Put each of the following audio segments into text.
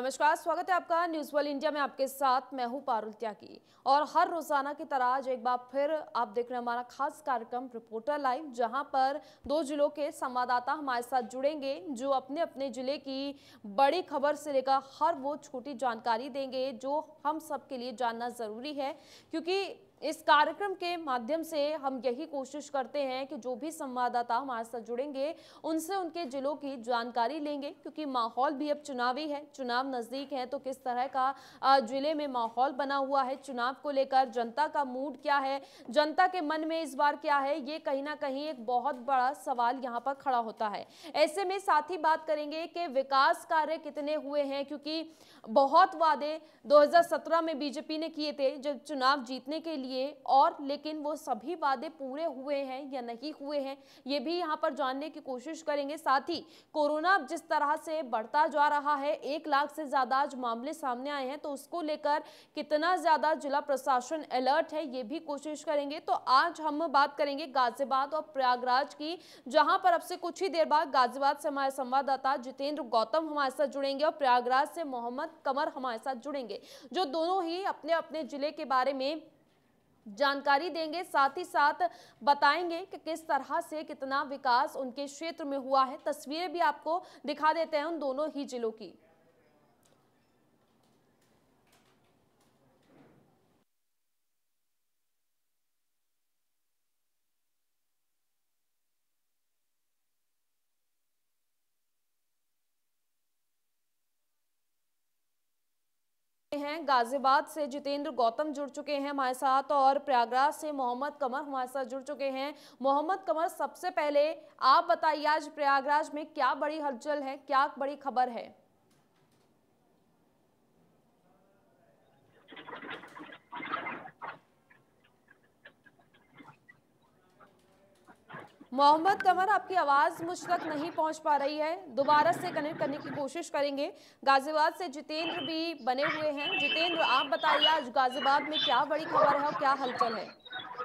नमस्कार, स्वागत है आपका न्यूज़ वर्ल्ड इंडिया में। आपके साथ मैं हूं पारुल त्यागी और हर रोजाना की तरह आज एक बार फिर आप देख रहे हैं हमारा खास कार्यक्रम रिपोर्टर लाइव, जहां पर दो जिलों के संवाददाता हमारे साथ जुड़ेंगे जो अपने अपने जिले की बड़ी खबर से लेकर हर वो छोटी जानकारी देंगे जो हम सब के लिए जानना जरूरी है, क्योंकि इस कार्यक्रम के माध्यम से हम यही कोशिश करते हैं कि जो भी संवाददाता हमारे साथ जुड़ेंगे उनसे उनके जिलों की जानकारी लेंगे, क्योंकि माहौल भी अब चुनावी है, चुनाव नजदीक है। तो किस तरह का जिले में माहौल बना हुआ है चुनाव को लेकर, जनता का मूड क्या है, जनता के मन में इस बार क्या है, ये कहीं ना कहीं एक बहुत बड़ा सवाल यहाँ पर खड़ा होता है। ऐसे में साथ ही बात करेंगे कि विकास कार्य कितने हुए हैं, क्योंकि बहुत वादे 2017 में बीजेपी ने किए थे जब चुनाव जीतने के लिए, और लेकिन वो सभी वादे पूरे हुए हैं या नहीं हुए हैं ये भी यहाँ पर जानने की कोशिश करेंगे। साथ ही कोरोना जिस तरह से बढ़ता जा रहा है, 1 लाख से ज्यादा आज मामले सामने आए हैं, तो उसको लेकर कितना ज्यादा जिला प्रशासन अलर्ट है ये भी कोशिश करेंगे। तो आज हम बात करेंगे गाजियाबाद और प्रयागराज की, जहां पर अब से कुछ ही देर बाद गाजियाबाद से हमारे संवाददाता जितेंद्र गौतम हमारे साथ जुड़ेंगे और प्रयागराज से मोहम्मद कमर हमारे साथ जुड़ेंगे, जो दोनों ही अपने अपने जिले के बारे में जानकारी देंगे, साथ ही साथ बताएंगे कि किस तरह से कितना विकास उनके क्षेत्र में हुआ है। तस्वीरें भी आपको दिखा देते हैं उन दोनों ही जिलों की। हैं गाजियाबाद से जितेंद्र गौतम जुड़ चुके हैं हमारे साथ और प्रयागराज से मोहम्मद कमर हमारे साथ जुड़ चुके हैं। मोहम्मद कमर, सबसे पहले आप बताइए आज प्रयागराज में क्या बड़ी हलचल है, क्या बड़ी खबर है? मोहम्मद कमर, आपकी आवाज मुझ तक नहीं पहुंच पा रही है, दोबारा से कनेक्ट करने की कोशिश करेंगे। गाजियाबाद से जितेंद्र भी बने हुए हैं। जितेंद्र, आप बताइए आज गाजियाबाद में क्या बड़ी खबर है और क्या हलचल है?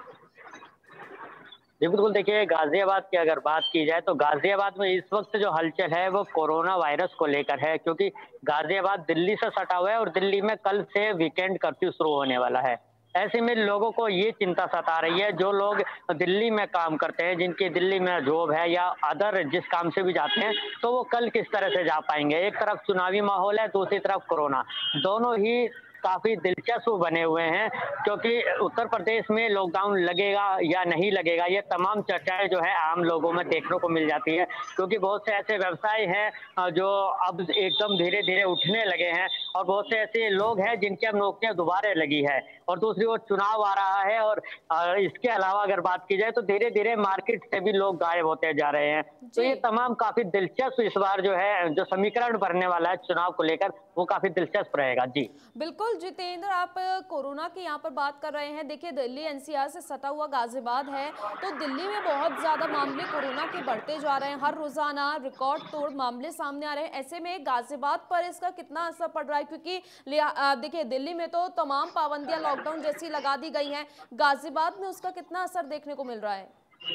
जी बिल्कुल, देखिए गाज़ियाबाद की अगर बात की जाए तो गाज़ियाबाद में इस वक़्त जो हलचल है वो कोरोना वायरस को लेकर है, क्योंकि गाज़ियाबाद दिल्ली से सटा हुआ है और दिल्ली में कल से वीकेंड कर्फ्यू शुरू होने वाला है। ऐसे में लोगों को ये चिंता सता रही है, जो लोग दिल्ली में काम करते हैं, जिनकी दिल्ली में जॉब है या अदर जिस काम से भी जाते हैं, तो वो कल किस तरह से जा पाएँगे। एक तरफ चुनावी माहौल है, दूसरी तरफ कोरोना, दोनों ही काफ़ी दिलचस्प बने हुए हैं, क्योंकि उत्तर प्रदेश में लॉकडाउन लगेगा या नहीं लगेगा, ये तमाम चर्चाएँ जो है आम लोगों में देखने को मिल जाती है, क्योंकि बहुत से ऐसे व्यवसाय हैं जो अब एकदम धीरे-धीरे उठने लगे हैं और बहुत से ऐसे लोग हैं जिनकी अब नौकरियाँ दोबारा लगी है और दूसरी ओर चुनाव आ रहा है और इसके अलावा अगर बात की जाए तो धीरे-धीरे मार्केट से भी लोग गायब होते जा रहे हैं। तो ये तमाम काफ़ी दिलचस्प इस बार जो है, जो समीकरण बनने वाला है चुनाव को लेकर, वो काफ़ी दिलचस्प रहेगा। जी। बिल्कुल जितेंद्र, आप कोरोना की यहाँ पर बात कर रहे हैं। देखिए, दिल्ली एनसीआर से सटा हुआ गाजियाबाद है, तो दिल्ली में बहुत ज्यादा मामले कोरोना के बढ़ते जा रहे हैं, हर रोजाना रिकॉर्ड तोड़ मामले सामने आ रहे हैं। ऐसे में गाजियाबाद पर इसका कितना असर पड़ रहा है, क्योंकि देखिए दिल्ली में तो तमाम पाबंदियां लॉकडाउन जैसी लगा दी गई हैं, गाजियाबाद में उसका कितना असर देखने को मिल रहा है?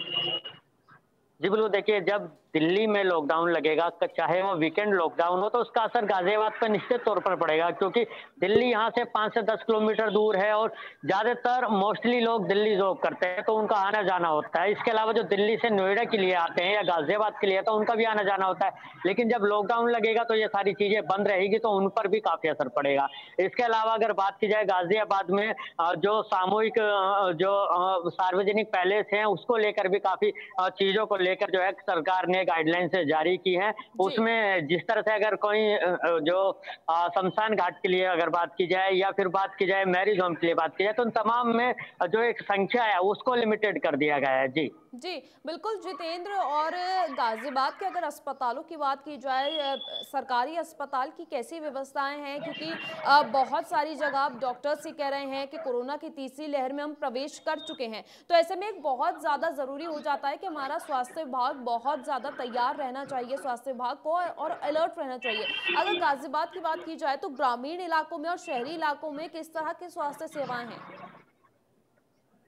जी बिल्कुल, देखिए जब दिल्ली में लॉकडाउन लगेगा, चाहे वो वीकेंड लॉकडाउन हो, तो उसका असर गाजियाबाद पर निश्चित तौर पर पड़ेगा, क्योंकि दिल्ली यहाँ से 5 से 10 किलोमीटर दूर है और ज़्यादातर मोस्टली लोग दिल्ली जॉब करते हैं, तो उनका आना-जाना होता है। इसके अलावा जो दिल्ली से नोएडा के लिए आते हैं या गाजियाबाद के लिए, तो उनका भी आना-जाना होता है। लेकिन जब लॉकडाउन लगेगा तो ये सारी चीज़ें बंद रहेगी, तो उन पर भी काफ़ी असर पड़ेगा। इसके अलावा अगर बात की जाए गाजियाबाद में जो सामूहिक सार्वजनिक पैलेस हैं, उसको लेकर भी काफ़ी चीज़ों को लेकर जो है सरकार ने गाइडलाइंस जारी की है। उसमें जिस तरह से अगर कोई जो शमशान घाट के लिए अगर बात की जाए या फिर बात की जाए मैरिज होम के लिए बात की जाए, तो उन तमाम में जो एक संख्या है उसको लिमिटेड कर दिया गया है। जी। जी बिल्कुल जितेंद्र, और गाजियाबाद के अगर अस्पतालों की बात की जाए, सरकारी अस्पताल की कैसी व्यवस्थाएं हैं, क्योंकि बहुत सारी जगह अब डॉक्टर्स ही कह रहे हैं कि कोरोना की तीसरी लहर में हम प्रवेश कर चुके हैं, तो ऐसे में एक बहुत ज़्यादा ज़रूरी हो जाता है कि हमारा स्वास्थ्य विभाग बहुत ज़्यादा तैयार रहना चाहिए, स्वास्थ्य विभाग को और अलर्ट रहना चाहिए। अगर गाजियाबाद की बात की जाए तो ग्रामीण इलाकों में और शहरी इलाकों में किस तरह की स्वास्थ्य सेवाएं हैं?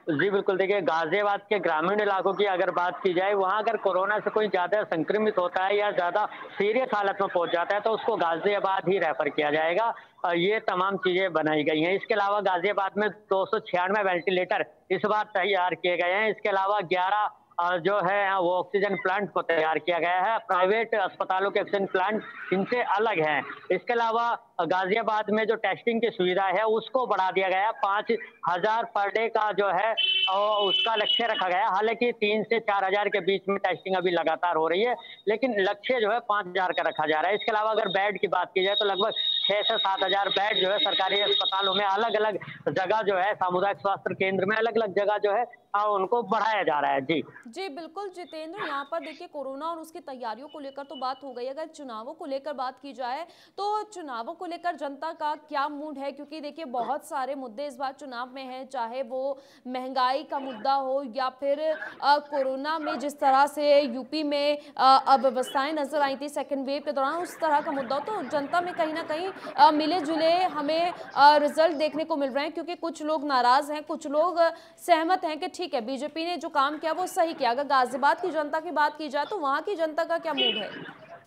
जी, बिल्कुल देखिए, गाज़ियाबाद के ग्रामीण इलाकों की अगर बात की जाए, वहाँ अगर कोरोना से कोई ज़्यादा संक्रमित होता है या ज़्यादा सीरियस हालत में पहुँच जाता है, तो उसको गाज़ियाबाद ही रेफ़र किया जाएगा। ये तमाम चीज़ें बनाई गई हैं। इसके अलावा गाज़ियाबाद में 296 वेंटिलेटर इस बार तैयार किए गए हैं। इसके अलावा 11 जो है वो ऑक्सीजन प्लांट को तैयार किया गया है। प्राइवेट अस्पतालों के ऑक्सीजन प्लांट इनसे अलग हैं। इसके अलावा गाज़ियाबाद में जो टेस्टिंग की सुविधा है, उसको बढ़ा दिया गया है। 5,000 पर डे का जो है उसका लक्ष्य रखा गया है। हालाँकि 3 से 4,000 के बीच में टेस्टिंग अभी लगातार हो रही है, लेकिन लक्ष्य जो है 5,000 का रखा जा रहा है। इसके अलावा अगर बेड की बात की जाए, तो लगभग 6 से 7,000 बेड जो है सरकारी अस्पतालों में अलग-अलग जगह जो है, सामुदायिक स्वास्थ्य केंद्र में अलग-अलग जगह जो है उनको बढ़ाया जा रहा है। जी। जी, बिल्कुल जितेंद्र, यहाँ पर देखिए कोरोना और उसकी तैयारियों को लेकर तो बात हो गई। अगर चुनावों को लेकर बात की जाए, तो चुनावों को लेकर जनता का क्या मूड है? क्योंकि देखिए बहुत सारे मुद्दे इस बार चुनाव में हैं, चाहे वो महंगाई का मुद्दा हो या फिर कोरोना में जिस तरह से यूपी में अव्यवस्थाएं नजर आई थी सेकेंड वेव के दौरान, उस तरह का मुद्दा हो। तो जनता में कहीं ना कहीं मिले-जुले हमें रिजल्ट देखने को मिल रहे हैं, क्योंकि कुछ लोग नाराज हैं, कुछ लोग सहमत हैं कि ठीक है बीजेपी ने जो काम किया वो सही किया। अगर गाजियाबाद की जनता की बात की जाए, तो वहां की जनता का क्या मूड है?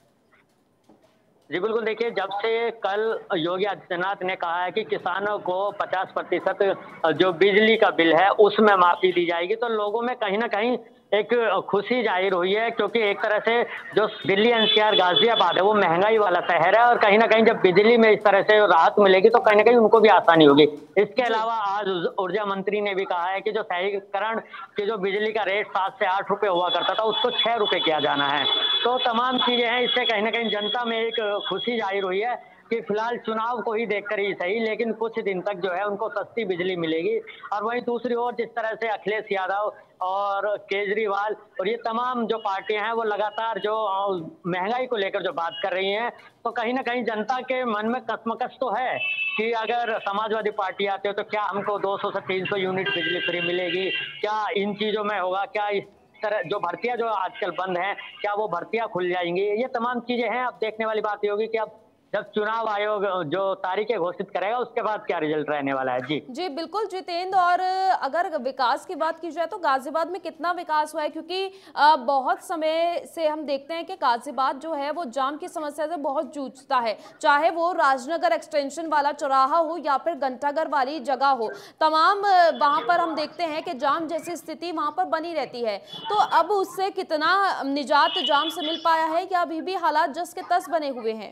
जी, बिल्कुल देखिए, जब से कल योगी आदित्यनाथ ने कहा है कि किसानों को 50% जो बिजली का बिल है उसमें माफ़ी दी जाएगी, तो लोगों में कहीं न कहीं एक खुशी ज़ाहिर हुई है, क्योंकि एक तरह से जो दिल्ली एनसीआर गाज़ियाबाद है वो महँगाई वाला शहर है, और कहीं न कहीं जब बिजली में इस तरह से राहत मिलेगी तो कहीं न कहीं उनको भी आसानी होगी। इसके जी। अलावा आज ऊर्जा मंत्री ने भी कहा है कि जो शहरीकरण की जो बिजली का रेट 7 से 8 रुपए हुआ करता था, उसको 6 रुपए किया जाना है। तो तमाम चीज़ें हैं, इससे कहीं न कहीं जनता में एक खुशी ज़ाहिर हुई है कि फिलहाल चुनाव को ही देखकर ही सही, लेकिन कुछ दिन तक जो है उनको सस्ती बिजली मिलेगी। और वहीं दूसरी ओर जिस तरह से अखिलेश यादव और केजरीवाल और ये तमाम जो पार्टियां हैं वो लगातार जो महंगाई को लेकर जो बात कर रही हैं, तो कहीं न कहीं जनता के मन में कशमकश तो है कि अगर समाजवादी पार्टी आती है तो क्या हमको 200 से 300 यूनिट बिजली फ्री मिलेगी? क्या इन चीज़ों में होगा? क्या इस तरह जो भर्तियाँ जो आजकल बंद हैं, क्या वो भर्तियाँ खुल जाएँगी? ये तमाम चीज़ें हैं। अब देखने वाली बात ये होगी कि अब जब चुनाव आयोग जो तारीखें घोषित करेगा, उसके बाद क्या रिजल्ट रहने वाला है। जी। जी, बिल्कुल जितेंद्र, और अगर विकास की बात की जाए तो गाजियाबाद में कितना विकास हुआ है? क्योंकि बहुत समय से हम देखते हैं कि गाजियाबाद जो है वो जाम की समस्या से बहुत जूझता है, चाहे वो राजनगर एक्सटेंशन वाला चौराहा हो या फिर घंटाघर वाली जगह हो। तमाम वहां पर हम देखते हैं कि जाम जैसी स्थिति वहां पर बनी रहती है। तो अब उससे कितना निजात जाम से मिल पाया है, या अभी भी हालात जस के तस बने हुए हैं?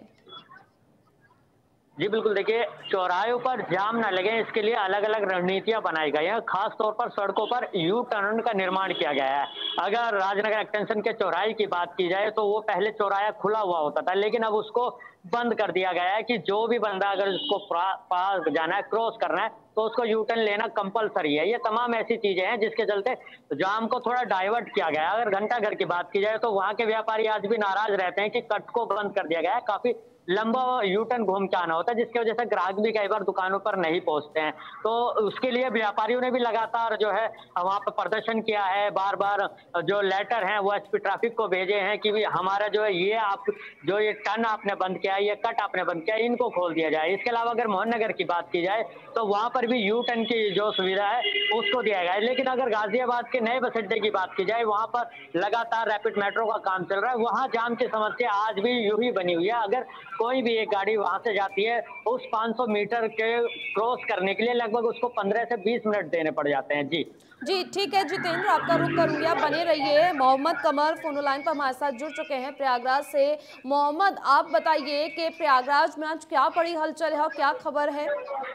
जी, बिल्कुल देखिए, चौराहों पर जाम ना लगे इसके लिए अलग-अलग रणनीतियाँ बनाई गई हैं। ख़ास तौर पर सड़कों पर यू टर्न का निर्माण किया गया है। अगर राजनगर एक्सटेंशन के चौराहे की बात की जाए, तो वो पहले चौराहा खुला हुआ होता था, लेकिन अब उसको बंद कर दिया गया है कि जो भी बंदा अगर उसको पार जाना है, क्रॉस करना है, तो उसको यू टर्न लेना कंपल्सरी है। ये तमाम ऐसी चीज़ें हैं जिसके चलते जाम को थोड़ा डाइवर्ट किया गया है। अगर घंटाघर की बात की जाए, तो वहाँ के व्यापारी आज भी नाराज़ रहते हैं कि कट को बंद कर दिया गया है। काफ़ी लंबा यू टर्न घूम के आना होता है, जिसकी वजह से ग्राहक भी कई बार दुकानों पर नहीं पहुंचते हैं। तो उसके लिए व्यापारियों ने भी लगातार जो है वहां पर प्रदर्शन किया है। बार बार जो लेटर हैं वो एसपी ट्रैफिक को भेजे हैं कि भी हमारा जो है ये आप जो ये टर्न आपने बंद किया है, ये कट आपने बंद किया है, इनको खोल दिया जाए। इसके अलावा अगर मोहन नगर की बात की जाए, तो वहां पर भी यू टर्न की जो सुविधा है उसको दिया गया है। लेकिन अगर गाजियाबाद के नए बस अड्डे की बात की जाए, वहां पर लगातार रैपिड मेट्रो का काम चल रहा है। वहां जाम की समस्या आज भी यूं ही बनी हुई है। अगर कोई भी एक गाड़ी वहां से जाती है, उस 500 मीटर के क्रॉस करने के लिए लगभग उसको 15 से 20 मिनट देने पड़ जाते हैं। जी। जी, ठीक है जितेंद्र, आपका रुख करूंगी, आप बने रहिए। मोहम्मद कमर फोन लाइन पर हमारे साथ जुड़ चुके हैं प्रयागराज से। मोहम्मद, आप बताइए कि प्रयागराज में आज क्या बड़ी हलचल है और क्या खबर है?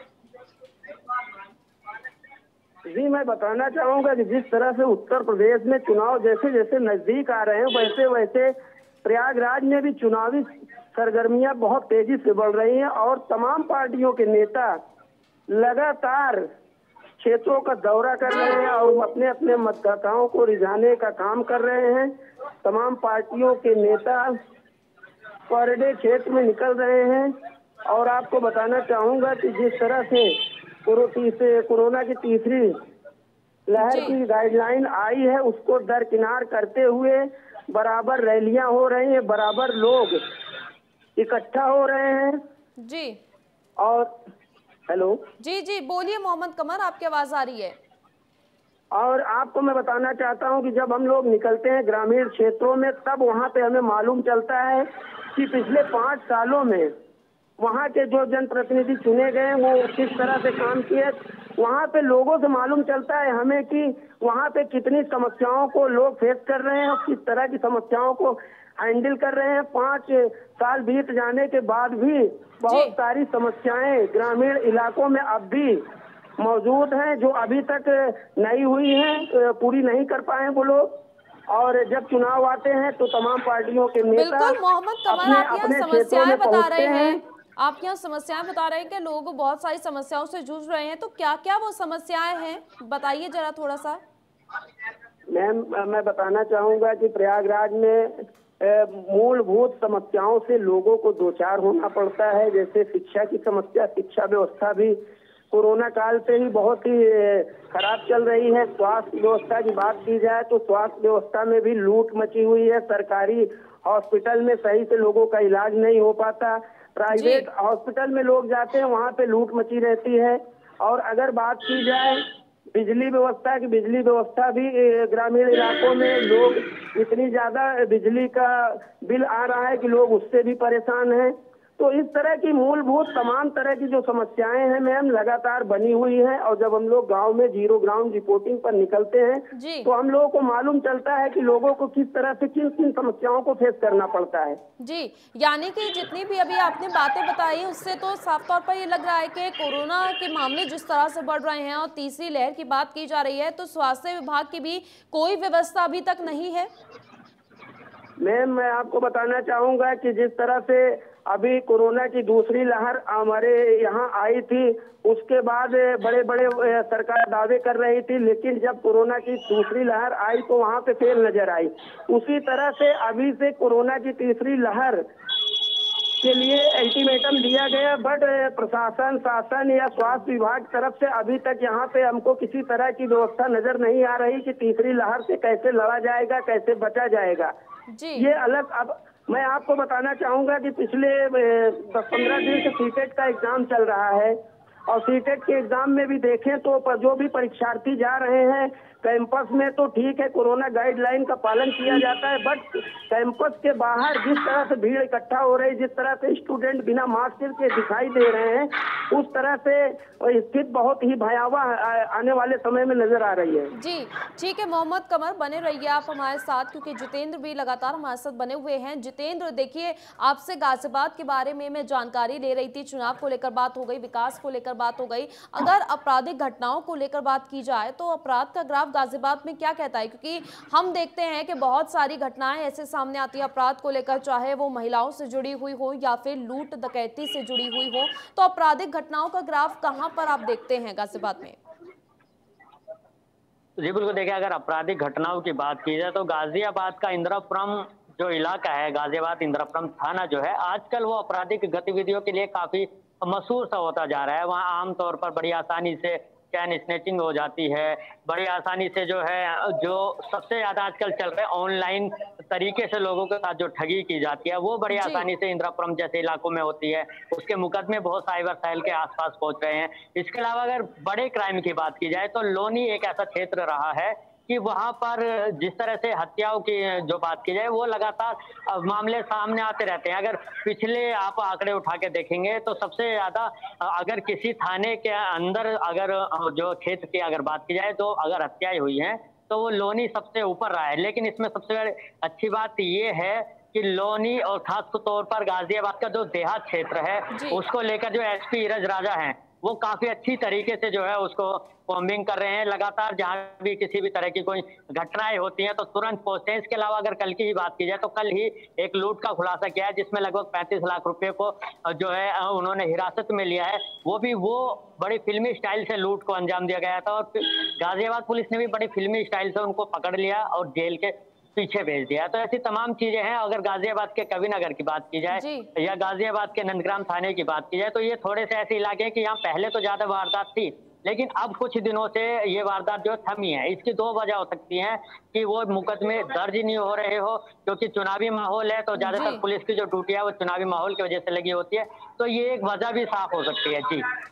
जी, मैं बताना चाहूंगा कि जिस तरह से उत्तर प्रदेश में चुनाव जैसे जैसे नजदीक आ रहे हैं, वैसे वैसे प्रयागराज में भी चुनावी सरगर्मियां बहुत तेजी से बढ़ रही हैं और तमाम पार्टियों के नेता लगातार क्षेत्रों का दौरा कर रहे हैं और अपने अपने मतदाताओं को रिझाने का काम कर रहे हैं। तमाम पार्टियों के नेता पर डे क्षेत्र में निकल रहे हैं और आपको बताना चाहूंगा कि जिस तरह से कोरोना की तीसरी लहर जी। की गाइडलाइन आई है, उसको दरकिनार करते हुए बराबर रैलियां हो रही हैं, बराबर लोग इकट्ठा हो रहे हैं। जी। और हेलो जी जी, बोलिए मोहम्मद कमर, आपकी आवाज आ रही है। और आपको मैं बताना चाहता हूं कि जब हम लोग निकलते हैं ग्रामीण क्षेत्रों में, तब वहां पे हमें मालूम चलता है कि पिछले 5 सालों में वहां के जो जनप्रतिनिधि चुने गए वो किस तरह से काम किए। वहां पे लोगों से मालूम चलता है हमें कि वहां पे कितनी समस्याओं को लोग फेस कर रहे हैं और किस तरह की समस्याओं को हैंडल कर रहे हैं। 5 साल बीत जाने के बाद भी बहुत सारी समस्याएं ग्रामीण इलाकों में अब भी मौजूद हैं, जो अभी तक नहीं हुई हैं, पूरी नहीं कर पाए वो लोग। और जब चुनाव आते हैं तो तमाम पार्टियों के नेता बिल्कुल मोहम्मद कमर, आप यहाँ अपने समस्याएं बता रहे हैं। हैं, आप यहाँ समस्याएं बता रहे हैं कि लोग बहुत सारी समस्याओं से जूझ रहे हैं, तो क्या क्या वो समस्याएं हैं, बताइए जरा थोड़ा सा। मैम, मैं बताना चाहूंगा कि प्रयागराज में मूलभूत समस्याओं से लोगों को दो चार होना पड़ता है। जैसे शिक्षा की समस्या, शिक्षा व्यवस्था भी कोरोना काल से ही बहुत ही खराब चल रही है। स्वास्थ्य व्यवस्था की बात की जाए तो स्वास्थ्य व्यवस्था में भी लूट मची हुई है। सरकारी हॉस्पिटल में सही से लोगों का इलाज नहीं हो पाता, प्राइवेट हॉस्पिटल में लोग जाते हैं वहां पे लूट मची रहती है। और अगर बात की जाए बिजली व्यवस्था की, बिजली व्यवस्था भी ग्रामीण इलाकों में लोग इतनी ज्यादा बिजली का बिल आ रहा है कि लोग उससे भी परेशान हैं। तो इस तरह की मूलभूत तमाम तरह की जो समस्याएं हैं मैम लगातार बनी हुई हैं। और जब हम लोग गांव में जीरो ग्राउंड रिपोर्टिंग पर निकलते हैं तो हम लोगों को मालूम चलता है कि लोगों को किस तरह से किन किन समस्याओं को फेस करना पड़ता है। जी, यानी कि जितनी भी अभी आपने बातें बताई उससे तो साफ तौर पर ये लग रहा है कि कोरोना के मामले जिस तरह से बढ़ रहे हैं और तीसरी लहर की बात की जा रही है, तो स्वास्थ्य विभाग की भी कोई व्यवस्था अभी तक नहीं है। मैम, मैं आपको बताना चाहूंगा कि जिस तरह से अभी कोरोना की दूसरी लहर हमारे यहाँ आई थी, उसके बाद बड़े बड़े सरकार दावे कर रही थी, लेकिन जब कोरोना की दूसरी लहर आई तो वहाँ पे फेल नजर आई। उसी तरह से अभी से कोरोना की तीसरी लहर के लिए अल्टीमेटम दिया गया, बट प्रशासन, शासन या स्वास्थ्य विभाग की तरफ से अभी तक यहाँ पे हमको किसी तरह की व्यवस्था नजर नहीं आ रही कि तीसरी लहर से कैसे लड़ा जाएगा, कैसे बचा जाएगा। ये अलग। अब मैं आपको बताना चाहूंगा कि पिछले 10-15 दिन से सीटेट का एग्जाम चल रहा है और सीटेट के एग्जाम में भी देखें तो जो भी परीक्षार्थी जा रहे हैं कैंपस में तो ठीक है, कोरोना गाइडलाइन का पालन किया जाता है, बट कैंपस के बाहर जिस तरह से भीड़ इकट्ठा हो रही, जिस तरह से स्टूडेंट बिना मास्क के दिखाई दे रहे हैं, उस तरह से स्थिति बहुत ही भयावह आने वाले समय में नजर आ रही है। जी ठीक है मोहम्मद कमर, बने रहिए आप हमारे साथ, क्योंकि जितेंद्र भी लगातार हमारे साथ बने हुए हैं। जितेंद्र, देखिए आपसे गाजियाबाद के बारे में मैं जानकारी ले रही थी, चुनाव को लेकर बात हो गई, विकास को लेकर बात हो गई, अगर आपराधिक घटनाओं को लेकर बात की जाए तो अपराध का ग्राफ गाजियाबाद में क्या कहता है? क्योंकि हम देखते हैं कि बहुत सारी घटनाएं ऐसे सामने आती है अपराध को लेकर, चाहे वो महिलाओं से जुड़ी हुई हो या फिर लूट डकैती से जुड़ी हुई हो, तो आपराधिक घटनाओं का ग्राफ कहां पर आप देखते हैं गाजियाबाद में? जी बिल्कुल, देखिए अगर आपराधिक घटनाओं की बात की जाए तो गाजियाबाद का इंदिरापुरम जो इलाका है, गाजियाबाद इंदिरापुरम थाना जो है, आजकल वो आपराधिक गतिविधियों के लिए काफी मशहूर सा होता जा रहा है। वहाँ आमतौर पर बड़ी आसानी से चैन स्नैचिंग हो जाती है, बड़ी आसानी से जो है, जो सबसे ज्यादा आजकल चल रहे ऑनलाइन तरीके से लोगों के साथ जो ठगी की जाती है वो बड़ी आसानी से इंदिरापुरम जैसे इलाकों में होती है। उसके मुकदमे बहुत साइबर सेल के आसपास पहुंच रहे हैं। इसके अलावा अगर बड़े क्राइम की बात की जाए तो लोनी एक ऐसा क्षेत्र रहा है कि वहां पर जिस तरह से हत्याओं की जो बात की जाए वो लगातार मामले सामने आते रहते हैं। अगर पिछले आप आंकड़े उठा के देखेंगे तो सबसे ज्यादा अगर किसी थाने के अंदर अगर जो क्षेत्र की अगर बात की जाए तो अगर हत्याएं हुई हैं तो वो लोनी सबसे ऊपर रहा है। लेकिन इसमें सबसे अच्छी बात ये है कि लोनी और खास तौर पर गाजियाबाद का जो देहात क्षेत्र है उसको लेकर जो एसपी ईरज राजा हैं वो काफी अच्छी तरीके से जो है उसको कॉम्बिंग कर रहे हैं। लगातार जहां भी किसी भी तरह की कोई घटनाएं होती हैं तो तुरंत पहुंचते हैं। इसके अलावा अगर कल की ही बात की जाए तो कल ही एक लूट का खुलासा किया है जिसमें लगभग 35 लाख रुपए को जो है उन्होंने हिरासत में लिया है। वो भी वो बड़ी फिल्मी स्टाइल से लूट को अंजाम दिया गया था और गाजियाबाद पुलिस ने भी बड़ी फिल्मी स्टाइल से उनको पकड़ लिया और जेल के पीछे भेज दिया। तो ऐसी तमाम चीजें हैं। अगर गाजियाबाद के कविनगर की बात की जाए या गाजियाबाद के नंदग्राम थाने की बात की जाए तो ये थोड़े से ऐसे इलाके हैं कि यहाँ पहले तो ज्यादा वारदात थी, लेकिन अब कुछ दिनों से ये वारदात जो थमी है। इसकी दो वजह हो सकती हैं कि वो मुकदमे दर्ज नहीं हो रहे हो, क्योंकि चुनावी माहौल है तो ज्यादातर पुलिस की जो ड्यूटी है वो चुनावी माहौल की वजह से लगी होती है। तो ये एक वजह भी साफ हो सकती है। जी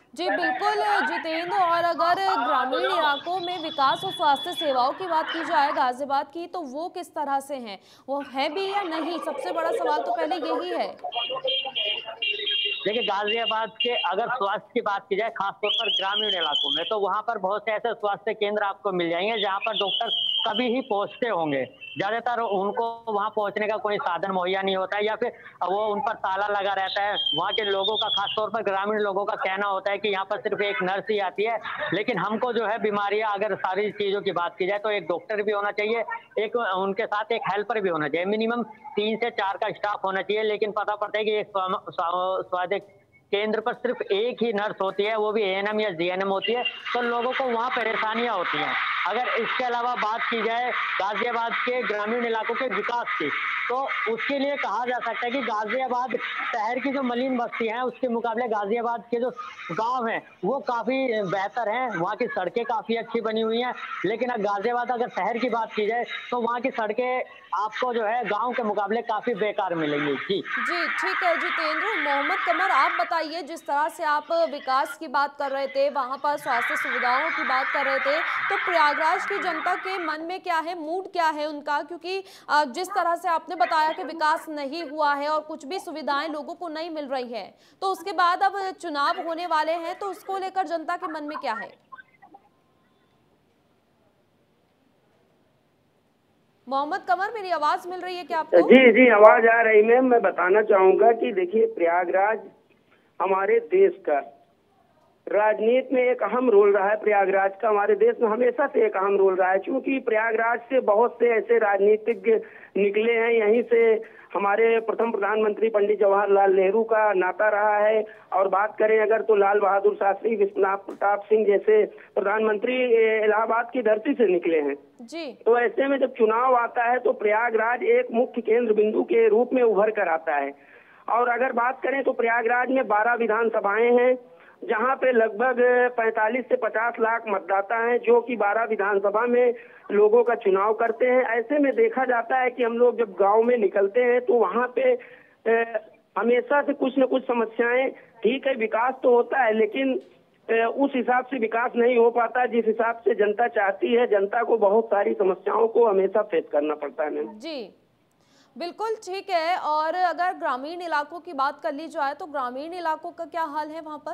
जी बिल्कुल जितेंद्र, और अगर ग्रामीण इलाकों में विकास और स्वास्थ्य सेवाओं की बात की जाए गाजियाबाद की, तो वो किस तरह से हैं, वो है भी या नहीं? सबसे बड़ा सवाल तो पहले यही है। देखिए, गाजियाबाद के अगर स्वास्थ्य की बात की जाए खासतौर पर ग्रामीण इलाकों में, तो वहाँ पर बहुत से ऐसे स्वास्थ्य केंद्र आपको मिल जाएंगे जहाँ पर डॉक्टर कभी ही पहुँचते होंगे। ज्यादातर उनको वहाँ पहुँचने का कोई साधन मुहैया नहीं होता है, या फिर वो उन पर ताला लगा रहता है। वहाँ के लोगों का, खासतौर पर ग्रामीण लोगों का कहना होता है कि यहाँ पर सिर्फ एक नर्स ही आती है, लेकिन हमको जो है बीमारियां, अगर सारी चीजों की बात की जाए तो एक डॉक्टर भी होना चाहिए, एक उनके साथ एक हेल्पर भी होना चाहिए, मिनिमम 3 से 4 का स्टाफ होना चाहिए। लेकिन पता पड़ता है कि एक स्वास्थ्य केंद्र पर सिर्फ एक ही नर्स होती है, वो भी एएनएम या जीएनएम होती है, तो लोगों को वहाँ परेशानियां होती हैं। अगर इसके अलावा बात की जाए गाजियाबाद के ग्रामीण इलाकों के विकास की, तो उसके लिए कहा जा सकता है कि गाजियाबाद शहर की जो मलिन बस्ती है उसके मुकाबले गाजियाबाद के जो गांव हैं वो काफी बेहतर हैं, वहाँ की सड़कें काफी अच्छी बनी हुई हैं। लेकिन अब गाजियाबाद अगर शहर की बात की जाए तो वहाँ की सड़कें आपको जो है गांव के मुकाबले काफी बेकार मिलेंगी। जी जी ठीक है जितेंद्र। मोहम्मद कमर, आप बताइए, जिस तरह से आप विकास की बात कर रहे थे, वहां पर स्वास्थ्य सुविधाओं की बात कर रहे थे, तो प्रयागराज की जनता के मन में क्या है, मूड क्या है उनका? क्योंकि जिस तरह से आपने बताया कि विकास नहीं हुआ है और कुछ भी सुविधाएं लोगों को नहीं मिल रही है, तो उसके बाद अब चुनाव होने वाले हैं, तो उसको लेकर जनता के मन में क्या है? मोहम्मद कमर, मेरी आवाज मिल रही है क्या आपको? जी जी, आवाज आ रही मैम। मैं बताना चाहूंगा कि देखिए, प्रयागराज हमारे देश का राजनीति में एक अहम रोल रहा है। प्रयागराज का हमारे देश में हमेशा से एक अहम रोल रहा है, क्योंकि प्रयागराज से बहुत से ऐसे राजनीतिज्ञ निकले हैं। यहीं से हमारे प्रथम प्रधानमंत्री पंडित जवाहरलाल नेहरू का नाता रहा है, और बात करें अगर तो लाल बहादुर शास्त्री, विश्वनाथ प्रताप सिंह जैसे प्रधानमंत्री इलाहाबाद की धरती से निकले हैं। जी तो ऐसे में जब चुनाव आता है तो प्रयागराज एक मुख्य केंद्र बिंदु के रूप में उभर कर आता है। और अगर बात करें तो प्रयागराज में 12 विधानसभाएं हैं, जहां पे लगभग 45 से 50 लाख मतदाता हैं, जो कि 12 विधानसभा में लोगों का चुनाव करते हैं। ऐसे में देखा जाता है कि हम लोग जब गांव में निकलते हैं तो वहां पे हमेशा से कुछ न कुछ समस्याएं, ठीक है विकास तो होता है, लेकिन उस हिसाब से विकास नहीं हो पाता जिस हिसाब से जनता चाहती है। जनता को बहुत सारी समस्याओं को हमेशा फेस करना पड़ता है मैम। जी बिल्कुल ठीक है। और अगर ग्रामीण इलाकों की बात कर ली जाए, तो ग्रामीण इलाकों का क्या हाल है वहां पर?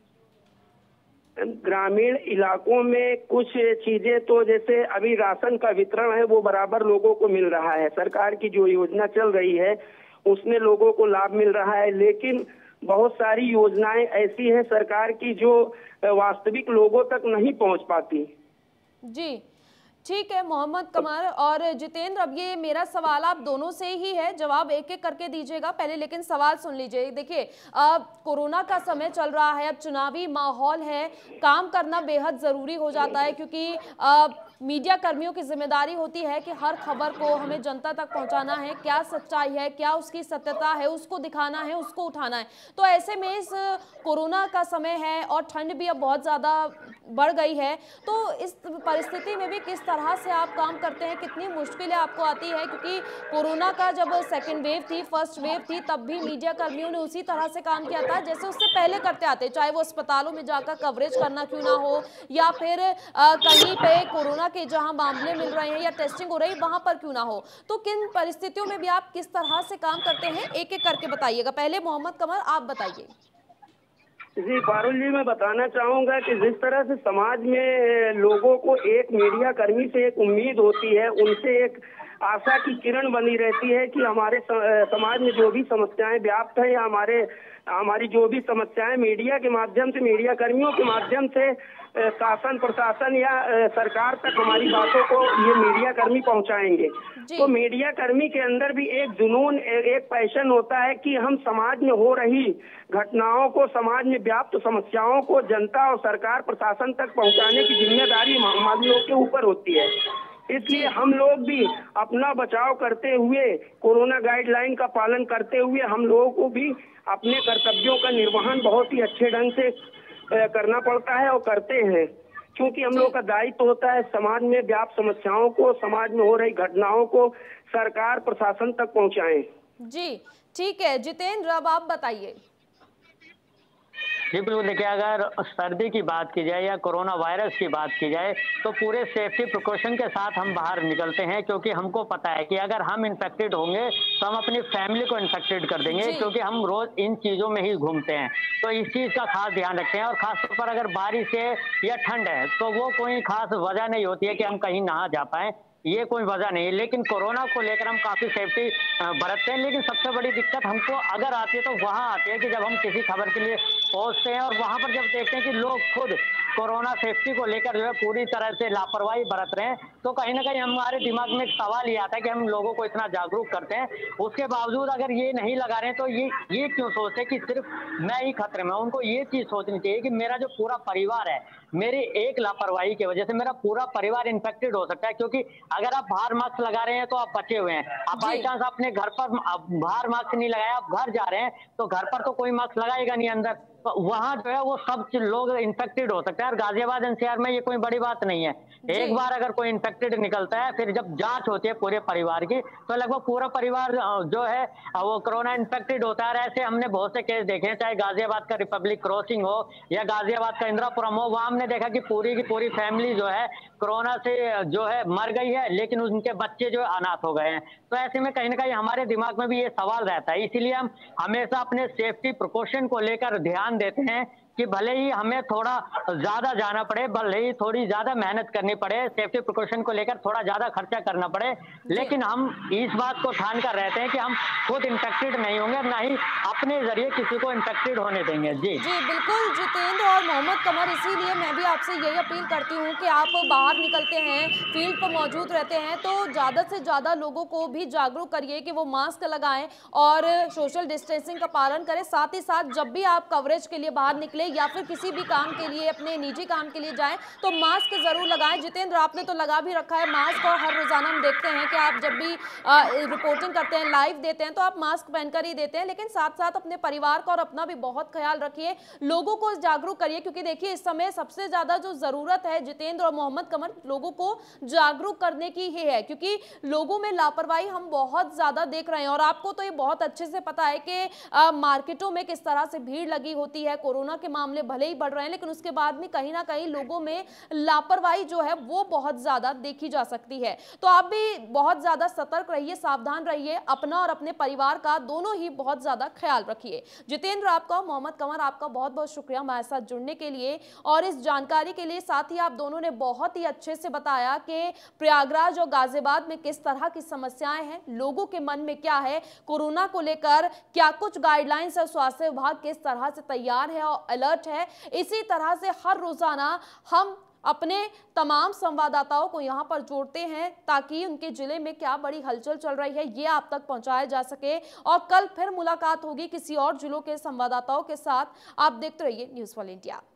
ग्रामीण इलाकों में कुछ चीजें तो जैसे अभी राशन का वितरण है वो बराबर लोगों को मिल रहा है। सरकार की जो योजना चल रही है उसमें लोगों को लाभ मिल रहा है, लेकिन बहुत सारी योजनाएं ऐसी हैं सरकार की जो वास्तविक लोगों तक नहीं पहुंच पाती। जी ठीक है मोहम्मद कमर और जितेंद्र, अब ये मेरा सवाल आप दोनों से ही है, जवाब एक एक करके दीजिएगा पहले, लेकिन सवाल सुन लीजिए। देखिए, अब कोरोना का समय चल रहा है, अब चुनावी माहौल है, काम करना बेहद ज़रूरी हो जाता है, क्योंकि मीडिया कर्मियों की जिम्मेदारी होती है कि हर खबर को हमें जनता तक पहुंचाना है, क्या सच्चाई है, क्या उसकी सत्यता है, उसको दिखाना है, उसको उठाना है। तो ऐसे में इस कोरोना का समय है और ठंड भी अब बहुत ज़्यादा बढ़ गई है, तो इस परिस्थिति में भी किस तरह से आप काम करते हैं, कितनी मुश्किलें आपको आती है? क्योंकि कोरोना का जब सेकेंड वेव थी, फर्स्ट वेव थी, तब भी मीडिया कर्मियों ने उसी तरह से काम किया था जैसे उससे पहले करते आते, चाहे वो अस्पतालों में जाकर कवरेज करना क्यों ना हो, या फिर कहीं पे कोरोना के जहां मामले मिल रहे हैं या टेस्टिंग हो रही है वहां पर क्यों ना हो। तो किन परिस्थितियों में भी आप किस तरह से काम करते हैं, एक एक करके बताइएगा। पहले मोहम्मद कमर, आप बताइए। जी पारुल जी, मैं बताना चाहूंगा कि जिस तरह से समाज में लोगों को एक मीडिया कर्मी से एक उम्मीद होती है, उनसे एक आशा की किरण बनी रहती है कि हमारे समाज में जो भी समस्याएं व्याप्त है या हमारी जो भी समस्याएं मीडिया के माध्यम से, मीडिया कर्मियों के माध्यम से शासन प्रशासन या सरकार तक हमारी बातों को ये मीडिया कर्मी पहुंचाएंगे। तो मीडिया कर्मी के अंदर भी एक जुनून, एक पैशन होता है कि हम समाज में हो रही घटनाओं को, समाज में व्याप्त समस्याओं को जनता और सरकार प्रशासन तक पहुंचाने की जिम्मेदारी हम लोगों के ऊपर होती है। इसलिए हम लोग भी अपना बचाव करते हुए, कोरोना गाइडलाइन का पालन करते हुए, हम लोगों को भी अपने कर्तव्यों का निर्वहन बहुत ही अच्छे ढंग से करना पड़ता है और करते हैं, क्योंकि हम लोग का दायित्व होता है समाज में व्याप्त समस्याओं को, समाज में हो रही घटनाओं को सरकार प्रशासन तक पहुंचाएं। जी ठीक है जितेंद्र, अब आप बताइए। जी बिल्कुल, देखिए अगर सर्दी की बात की जाए या कोरोना वायरस की बात की जाए, तो पूरे सेफ्टी प्रिकॉशन के साथ हम बाहर निकलते हैं, क्योंकि हमको पता है कि अगर हम इन्फेक्टेड होंगे तो हम अपनी फैमिली को इन्फेक्टेड कर देंगे, जी। क्योंकि हम रोज इन चीजों में ही घूमते हैं। तो इस चीज का खास ध्यान रखते हैं, और खासतौर पर अगर बारिश है या ठंड है तो वो कोई खास वजह नहीं होती है कि हम कहीं ना जा पाए, ये कोई वजह नहीं है। लेकिन कोरोना को लेकर हम काफी सेफ्टी बरतते हैं, लेकिन सबसे बड़ी दिक्कत हमको अगर आती है तो वहां आती है कि जब हम किसी खबर के लिए पहुंचते हैं और वहां पर जब देखते हैं कि लोग खुद कोरोना सेफ्टी को लेकर जो है पूरी तरह से लापरवाही बरत रहे हैं, तो कहीं ना कहीं हमारे दिमाग में एक सवाल ये आता है कि हम लोगों को इतना जागरूक करते हैं, उसके बावजूद अगर ये नहीं लगा रहे हैं तो ये क्यों सोचते हैं कि सिर्फ मैं ही खतरे में हूं। उनको ये चीज सोचनी चाहिए कि मेरा जो पूरा परिवार है, मेरी एक लापरवाही की वजह से मेरा पूरा परिवार इन्फेक्टेड हो सकता है, क्योंकि अगर आप बाहर मास्क लगा रहे हैं तो आप बचे हुए हैं। आप बाई जी। चांस अपने घर पर बाहर मास्क नहीं लगाया, आप घर जा रहे हैं तो घर पर तो कोई मास्क लगाएगा नहीं अंदर, तो वहां जो है वो सब लोग इन्फेक्टेड हो सकते हैं। और गाजियाबाद एनसीआर में ये कोई बड़ी बात नहीं है। जी। एक बार अगर कोई इन्फेक्टेड निकलता है, फिर जब जांच होती है पूरे परिवार की, तो लगभग पूरा परिवार जो है वो कोरोना इन्फेक्टेड होता है। और ऐसे हमने बहुत से केस देखे हैं, चाहे गाजियाबाद का रिपब्लिक क्रॉसिंग हो या गाजियाबाद का इंदिरापुरम हो, वहां हमने देखा कि पूरी की पूरी फैमिली जो है कोरोना से जो है मर गई है, लेकिन उनके बच्चे जो है अनाथ हो गए हैं। तो ऐसे में कहीं ना कहीं हमारे दिमाग में भी ये सवाल रहता है, इसीलिए हम हमेशा अपने सेफ्टी प्रिकॉशन को लेकर ध्यान देते हैं कि भले ही हमें थोड़ा ज्यादा जाना पड़े, भले ही थोड़ी ज्यादा मेहनत करनी पड़े, सेफ्टी प्रिकॉशन को लेकर थोड़ा ज्यादा खर्चा करना पड़े, लेकिन हम इस बात को ठान कर रहते हैं कि हम खुद इन्फेक्टेड नहीं होंगे, ना ही अपने जरिए किसी को इन्फेक्टेड होने देंगे। जी जी, बिल्कुल जितेंद्र और मोहम्मद कमर, इसीलिए मैं भी आपसे यही अपील करती हूँ कि आप बाहर निकलते हैं, फील्ड पर मौजूद रहते हैं, तो ज़्यादा से ज़्यादा लोगों को भी जागरूक करिए कि वो मास्क लगाएं और सोशल डिस्टेंसिंग का पालन करें। साथ ही साथ जब भी आप कवरेज के लिए बाहर निकलें या फिर किसी भी काम के लिए, अपने निजी काम के लिए जाएं, तो मास्क ज़रूर लगाएं। जितेंद्र, आपने तो लगा भी रखा है मास्क, और हर रोज़ाना हम देखते हैं कि आप जब भी रिपोर्टिंग करते हैं, लाइव देते हैं, तो आप मास्क पहनकर ही देते हैं। लेकिन साथ साथ अपने परिवार का और अपना भी बहुत ख्याल रखिए, लोगों को जागरूक करिए, क्योंकि देखिए इस समय सबसे ज्यादा जो जरूरत है जितेंद्र और मोहम्मद कमर, लोगों को जागरूक करने की ही है, क्योंकि लोगों में लापरवाही हम बहुत ज्यादा देख रहे हैं। और आपको तो ये बहुत अच्छे से पता है कि मार्केटों में किस तरह से भीड़ लगी होती है। कोरोना के मामले भले ही बढ़ रहे हैं, लेकिन उसके बाद भी कहीं ना कहीं लोगों में लापरवाही जो है वो बहुत ज्यादा देखी जा सकती है। तो आप भी बहुत ज्यादा सतर्क रहिए, सावधान रहिए, अपना और अपने परिवार का दोनों ही बहुत ज्यादा ख्याल रखिए। जितेंद्र आपका, मोहम्मद कमर आपका बहुत बहुत शुक्रिया हमारे साथ जुड़ने के लिए और इस जानकारी के लिए। साथ ही आप दोनों ने बहुत ही अच्छे से बताया कि प्रयागराज और गाजियाबाद में किस तरह की समस्याएं हैं, लोगों के मन में क्या है, कोरोना को लेकर क्या कुछ गाइडलाइंस है, स्वास्थ्य विभाग किस तरह से तैयार है और अलर्ट है। इसी तरह से हर रोजाना हम अपने तमाम संवाददाताओं को यहां पर जोड़ते हैं, ताकि उनके जिले में क्या बड़ी हलचल चल रही है ये आप तक पहुंचाया जा सके। और कल फिर मुलाकात होगी किसी और जिलों के संवाददाताओं के साथ। आप देखते रहिए न्यूज़ 1 इंडिया।